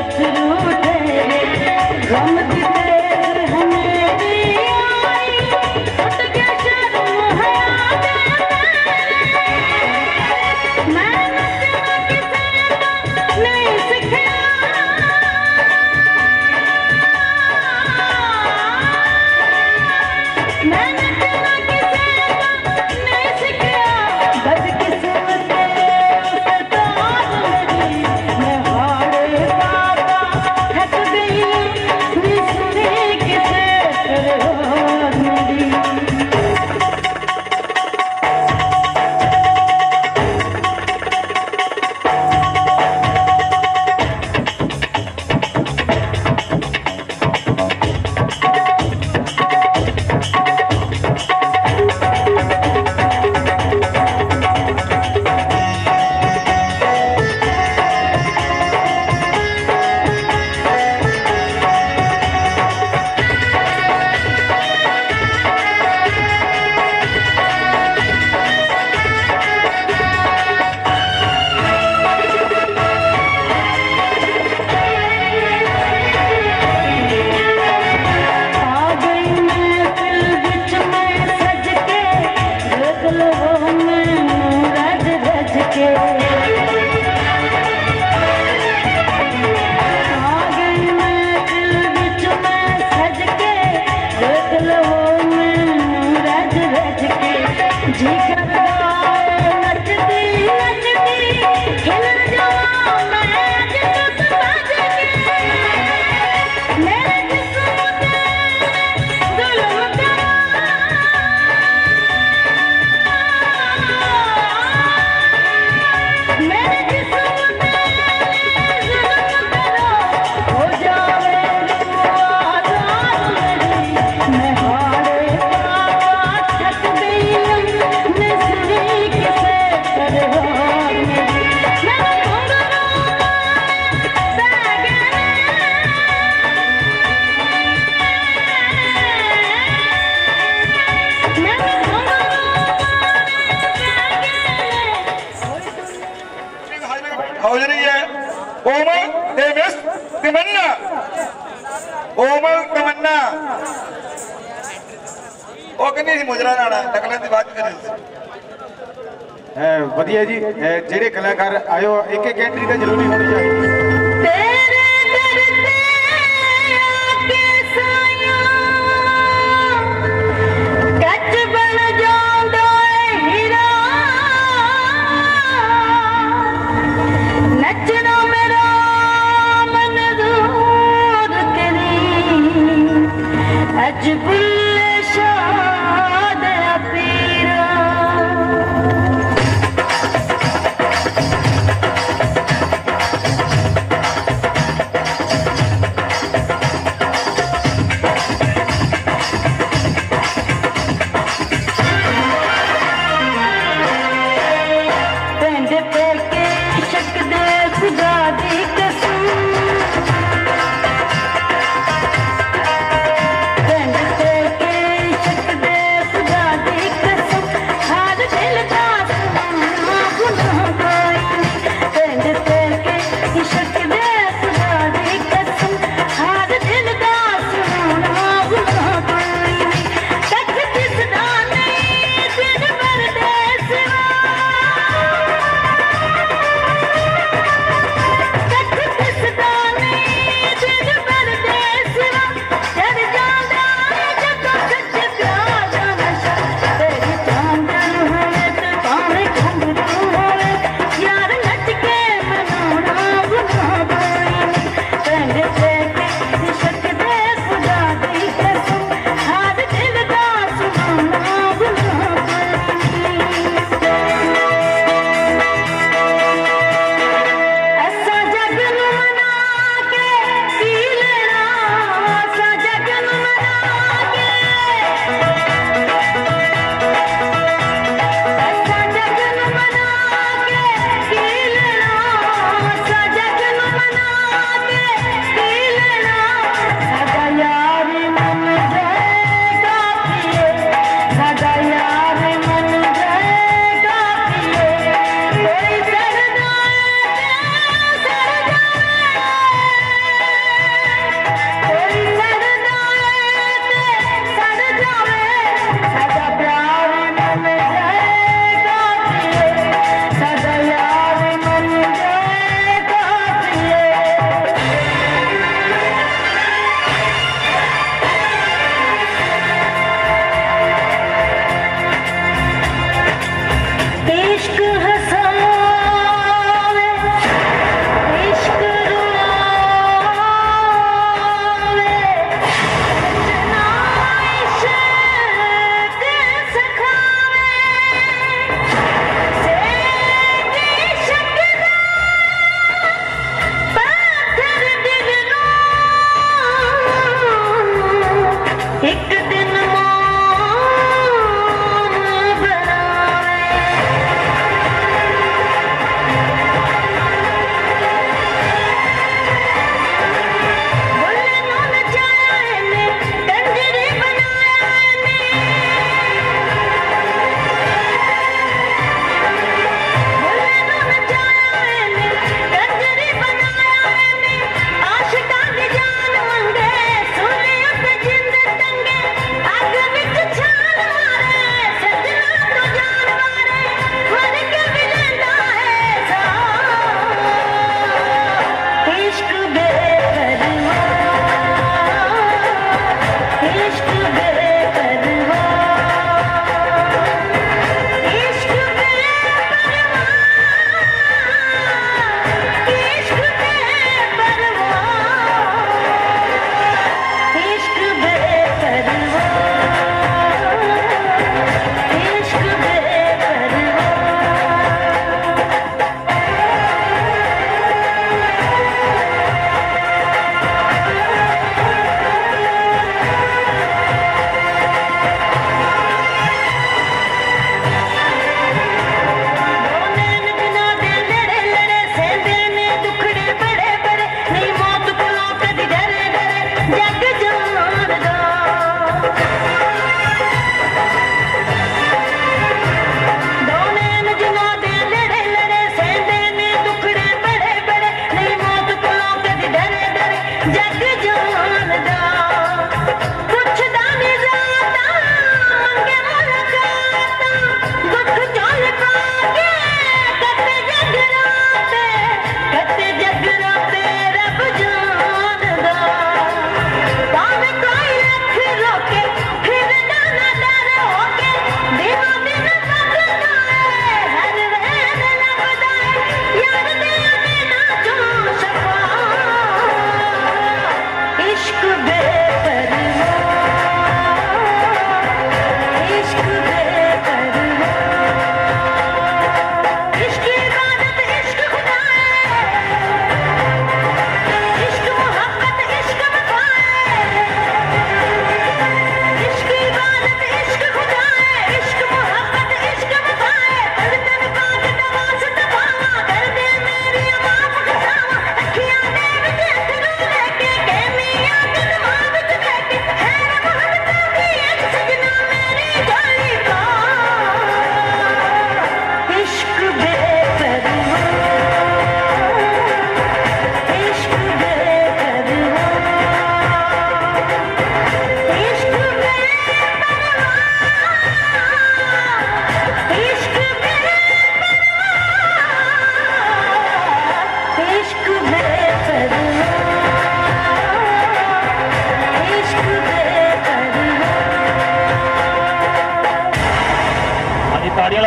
वधिया जी जेडे कलाकार आयो एक एक एंट्री तो जरूरी होनी चाहिए।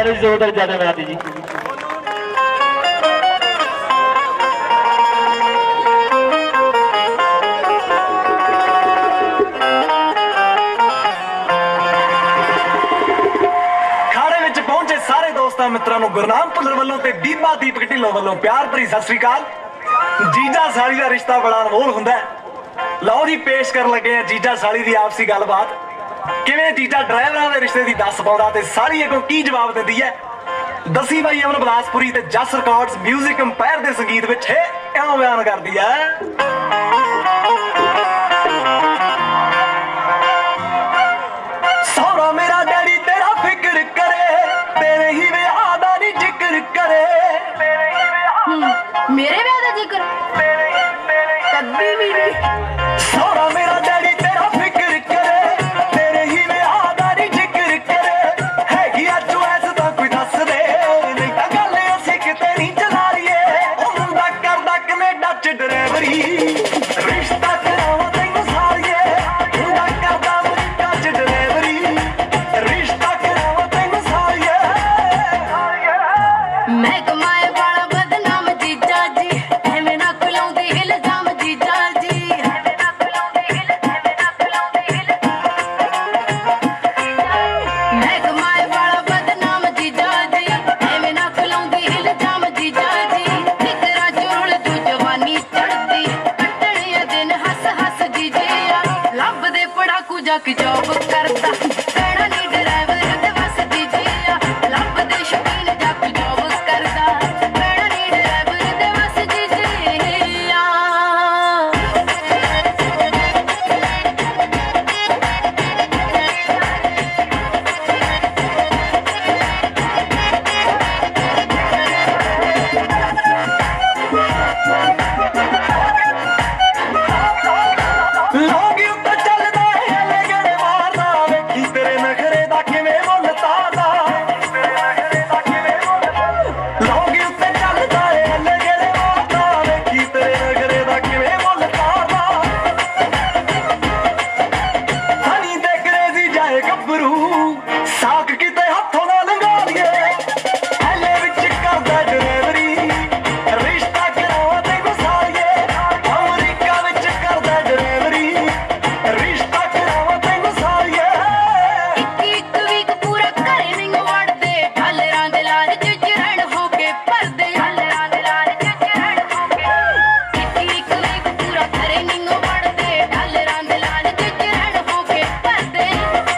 तालियां दी जोरदार ज्यादा बना दी जी। मित्रों को गुरनाम भुल्लर वालों ते बीबा दीपक ढिल्लों वालों प्यार भरी सत श्री अकाल। जीजा साली का रिश्ता बड़ा अनमोल हुंदा है। लो जी पेश कर लगे हैं जीजा साली की आपसी गलबात। किवें जीजा ड्राइवरां दे रिश्ते दी दस पाउंदा ते साली अगों की जवाब दिंदी है। दसी भाई अमन बिलासपुरी ते जस रिकॉर्ड्स म्यूजिक अंपायर दे संगीत विच है इउं बयान करदी है। सौरा मेरा डैडी तेरा फिक्र करे, तेरे ही विआह दा नी जिक्र करे। मेरे विआह दा जिक्र कभी भी नहीं। सौरा मेरा डैडी तेरा फिक्र करे, तेरे ही विआह दा नी जिक्र करे। हैगी अज्जो ऐस तां कोई दस दे, नहीं तां गल असीं किते नहीं चला रहीए। ओ मुंडा करदा कनेडा च ड्राइवरी, रिश्ता करावां तैनूं सारिए। मुंडा करदा अमरीका च ड्राइवरी, रिश्ता करावां तैनूं सारिए। मैं कमाए वाला बदनाम जीजा जी, एवें ना खुलाउंदी इल्जाम जीजा जी। मैं कमाए वाला बदनाम जीजा जी, एवें ना खुलाउंदी इल्जाम जीजा जी। फिकरा जोड़ तू जवानी चढ़दी, कटणिया दिन हस हस जीजिया। लब दे पड़ाकू जाके जॉब करदा, पैणा नी ड्राइवर ते बस जीजिया। लब दे शौकीन जाके जॉब करदा, पैणा नी ड्राइवर ते बस जीजिया। लोग उत्ते चलदा है लगड़े मारदा, वेखी तेरे नखरे दा किवें मुल तारदा। लोग उत्ते चलदा है लगड़े मारदा, वेखी तेरे नखरे दा किवें मुल तारदा। हनी दे क्रेजी जाए गब्बरू, साक किते हत्थों ना लंघा लईए। ऐले विच करदा ड्राइवरी, रिश्ता करावां तैनूं सारिए। अमरीका विच करदा ड्राइवरी, रिश्ता करावां तैनूं सारिए। एक वीक पूरा घरे नहीं वड़दे, ढालरां दे लाल च रहण हो के भरदे। ढालरां दे लाल च रहण हो के एक वीक पूरा घरे नहीं वड़दे, ढालरां दे लाल च रहण हो के भरदे।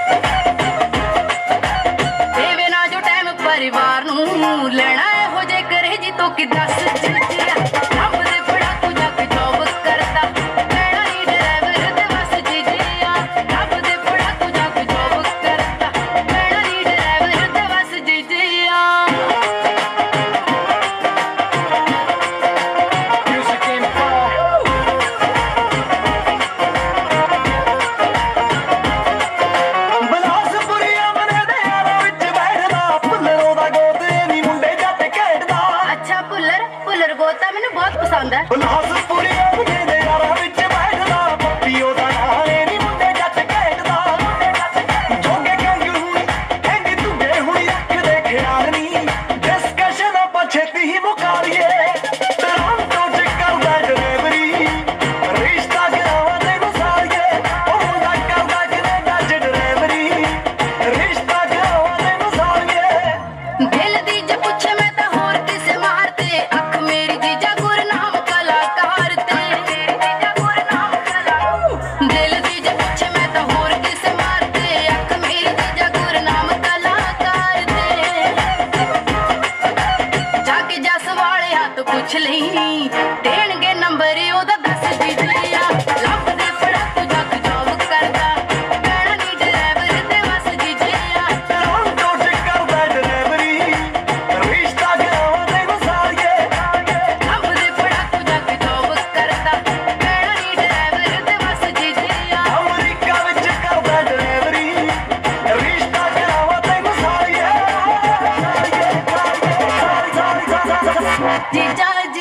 देवे ना जो टाइम परिवार नूं लेना हो जे करे जी तो कि दस जीजिया। रब दे पड़ाकू जाके जॉब करदा, पैणा नी ड्राइवर ते बस जीजिया। रब दे पड़ाकू जाके जॉब करदा, पैणा नी ड्राइवर ते बस जीजिया। Music info. बिलासपुरी अमने दे यारां विच बैठदा, भुल्लरों दा गोद नी मुंडे जट खेडदा। अच्छा पुलर गोता मैनू बहुत पसंद है। बिलासपुरी अमने दे यारां विच बैठदा, पप्पीओ दा नां नी मुंडे जट खेडदा। जोगे कंग हुणी कहंदी तुगे हुणी रखदे ख्याल नी, डिस्कशन आपां छेती ही मुका लईए। टोरंटो च करदा ड्राइवरी, रिश्ता करावां तैनूं सारिए। ओ मुंडा करदा कनेडा च ड्राइवरी, रिश्ता करावां तैनूं सारिए। दिल दी जे पुछे मैं तां होर किसे मारते, अख मेरी जीजा गुरनाम कलाकार ते। दिल दी जे पुछे मैं तां होर किसे मारते, अख मेरी जीजा गुरनाम कलाकार ते। जाके जस वाले हाथ पुछ लई, देणगे नंबर ओदा दस जीजिया। लब दे पड़ाकू जाके जॉब करदा, पैणा नी ड्राइवर ते बस जीजिया। टोरंटो च करदा ड्राइवरी, रिश्ता करावां तैनूं सारिए। रब दे पड़ाकू जाके जॉब करदा, पैणा नी ड्राइवर ते बस जीजिया। अमरीका विच करदा ड्राइवरी, रिश्ता करावां तैनूं सारिए। जीजा जी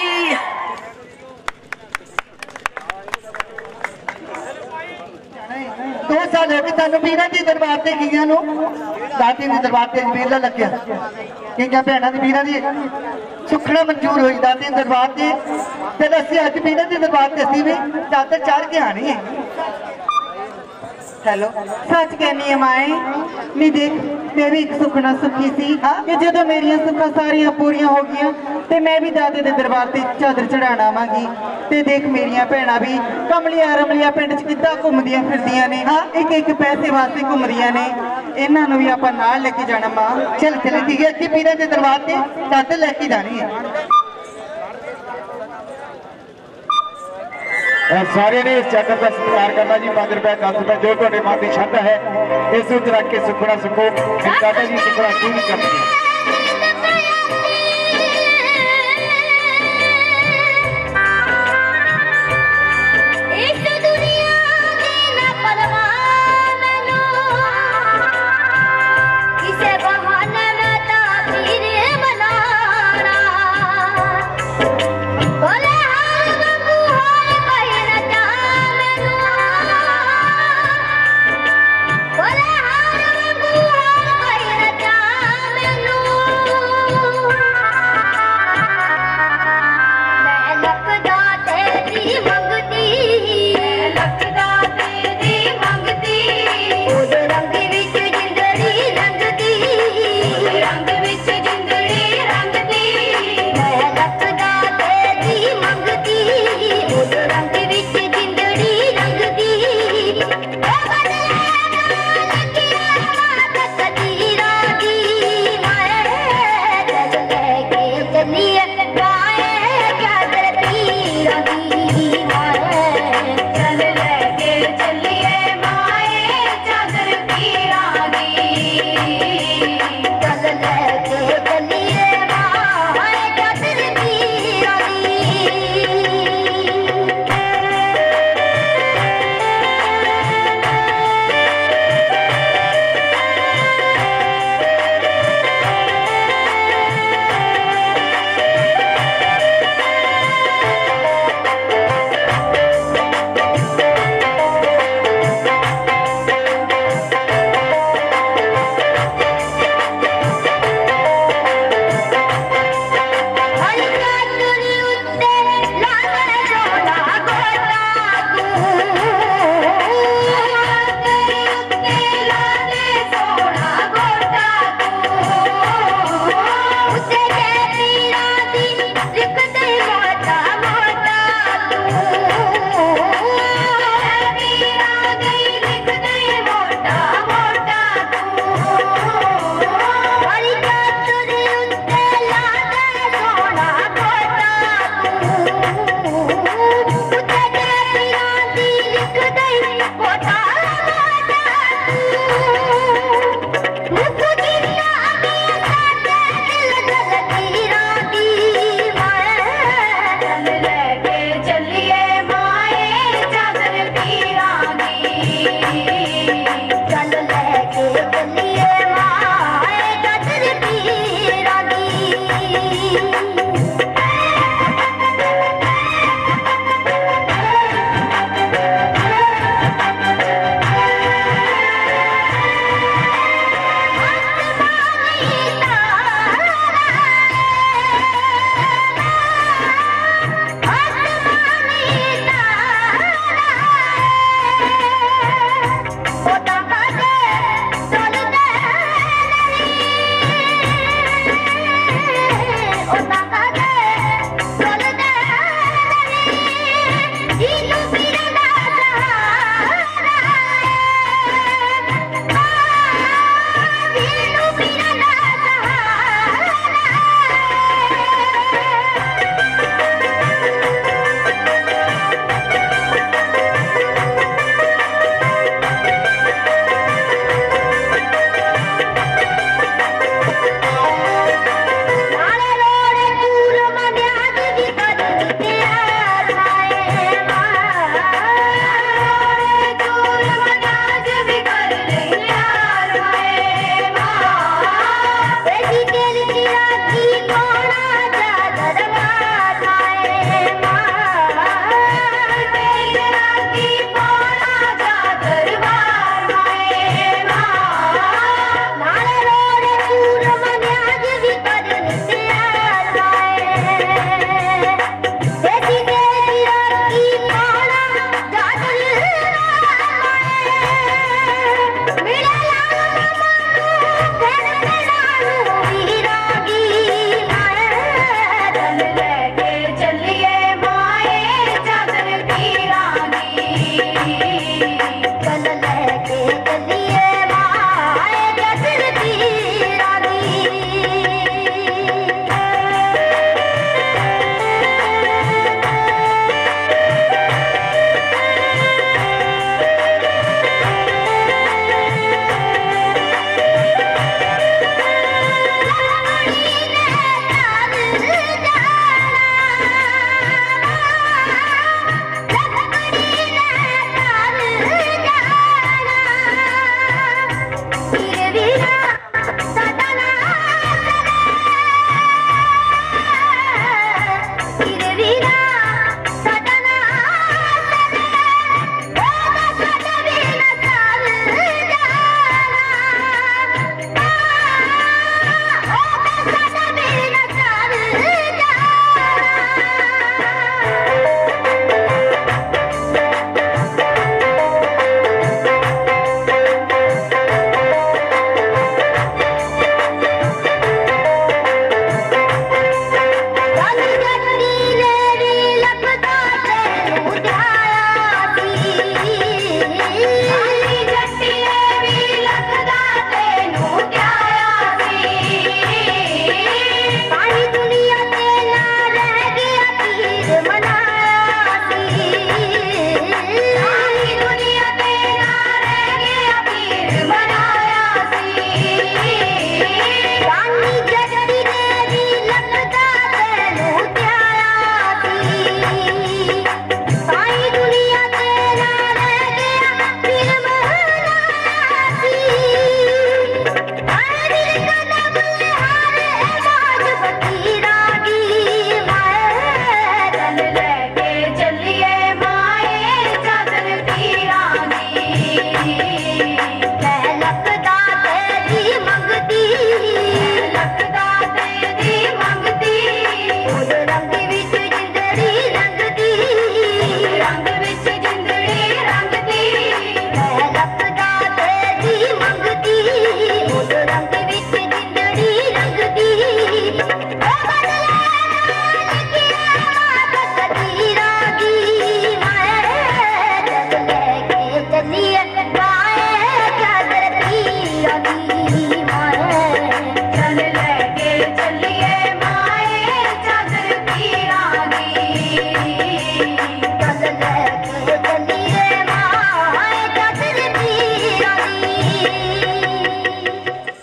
दो साल हो गए तुहानू वीरां दी दरबार ते गईयां नू ਦਾਤੇ ਦੇ ਦਰਬਾਰ ਤੇ ਮੇਲਾ ਲੱਗਿਆ ਕਿੰਨੀਆਂ ਭੈਣਾਂ ਦੀ ਵੀਰਾਂ ਦੀ ਸੁਖਣਾ ਮਨਜ਼ੂਰ ਹੋਈ ਦਾਤੇ ਦੇ ਦਰਬਾਰ ਤੇ ਤੇ ਅਸੀਂ ਅੱਜ ਵੀਰਾਂ ਦੇ ਦਰਬਾਰ ਤੇ ਅਸੀਂ ਵੀ ਚਾਦਰ ਚੜ ਕੇ ਆਣੀ ਹੈ। हेलो सच कहनी है माए नहीं देख मैं भी एक सुखना सुखी सी कि जो मेरिया सुखा सारिया पूरिया हो गई ते मैं भी दादे दे दरबार ते चादर चढ़ाना आवांगी ते देख मेरिया भैणां भी कमलिया रमलिया पिंड च किद्दां घुमदियां फिरदियां ने एक एक पैसे वास्ते घुमदियां ने इन्हां नूं भी आपां नाल लेके जाना मां चल चल ठीक है असीं पीरां दे दरबार ते चादर लेके जानी है। सारे ने इस चादर का सत्कार करना जी 5 रुपए 10 रुपए जो ਤੁਹਾਡੇ ਮਨ ਦੀ ਸ਼ਰਧਾ है इस ਵਿੱਚ ਰੱਖ के सुखना सुखो दादा जी सुखना पूरी करते हैं। मैं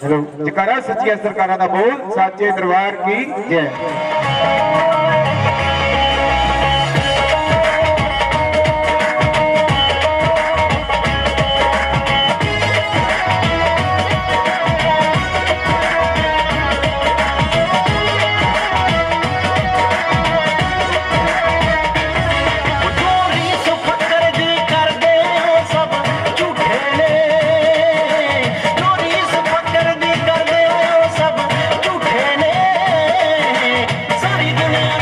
हेलो जकारा सच्चिया सरकारा दा बोल साचे दरबार की जय। सारी दुनिया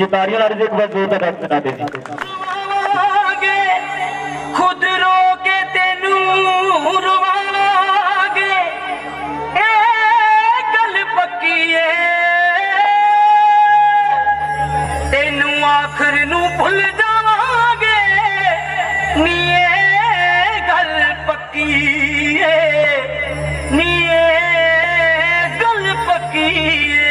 तालियां ला रहे एक बार जोरदार तालियां बना दे खुद रोके तेनू रुवांगे ए गल पक्की है तेनू आखिर नू भुल जावांगे नी ए गल पक्की है नी ए गल पक्की है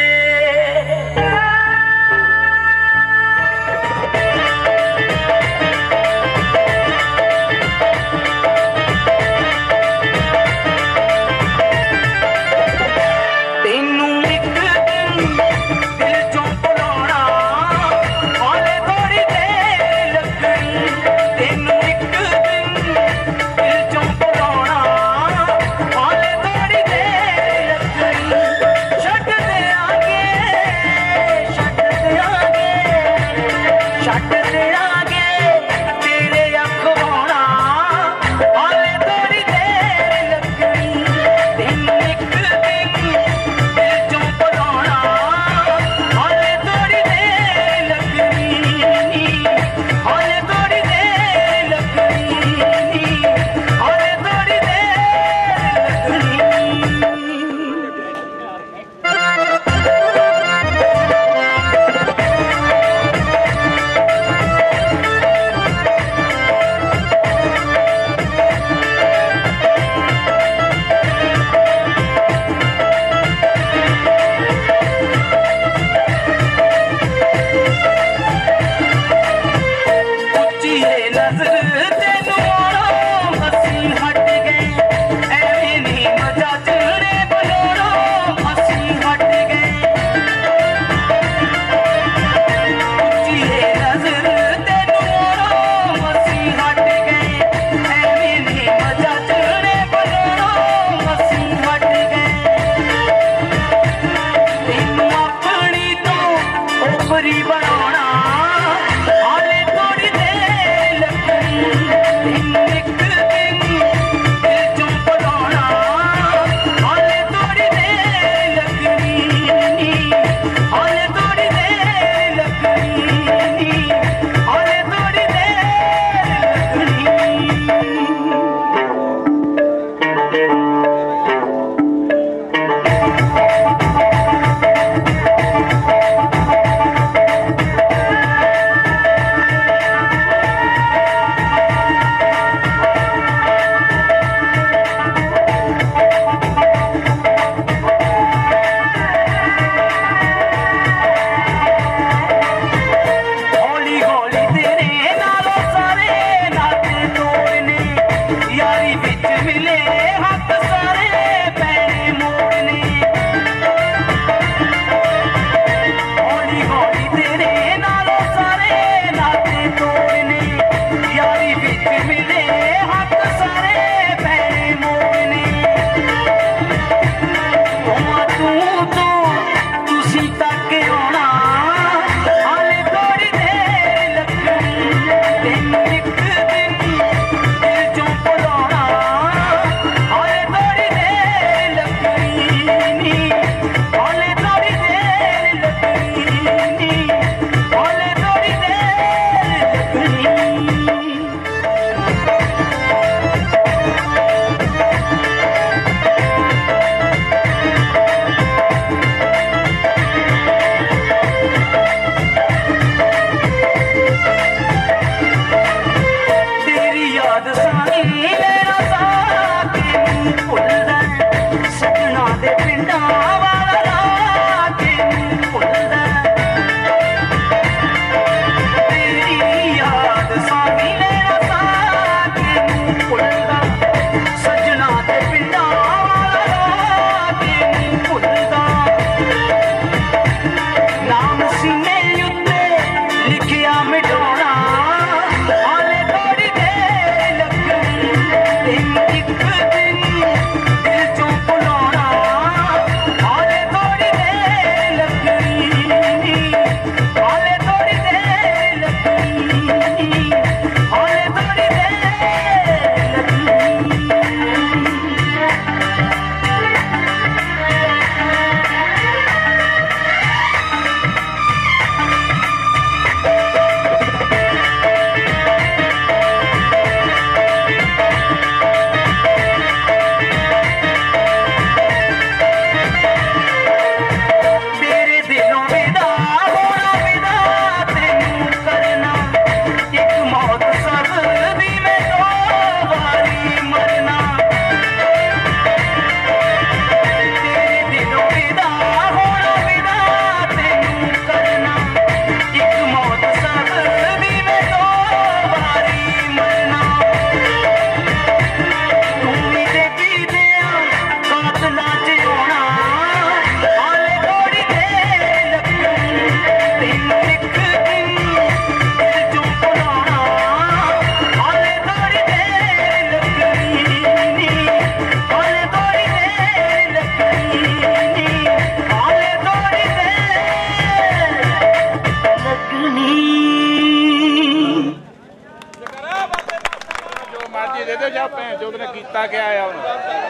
ਮਰਜੀ ਦੇ ਦਿਓ ਜਾਂ ਭੈਣ ਚੋਦ ਨੇ ਕੀਤਾ ਕਿਆ ਆ ਹੁਣ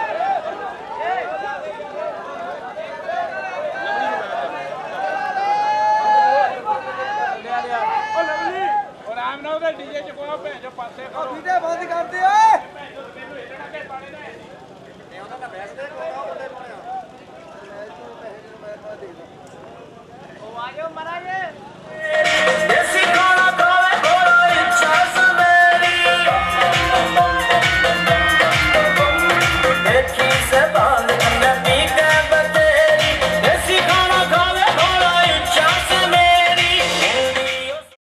ਆਰਾਮ ਨਾਲ ਉਹਦੇ ਡੀਜੇ ਚ ਕੋਈ ਭੈਣ ਚੋ ਪਾਸੇ ਕਰੋ ਡੀਜੇ ਬੰਦ ਕਰ ਦੇ ਓਏ ਇਹ ਉਹਨਾਂ ਦਾ ਬੈਸ ਦੇ ਕੋਲ ਉਹਦੇ ਪਾਇਆ ਉਹ ਆਜੋ ਮਹਾਰਾਜ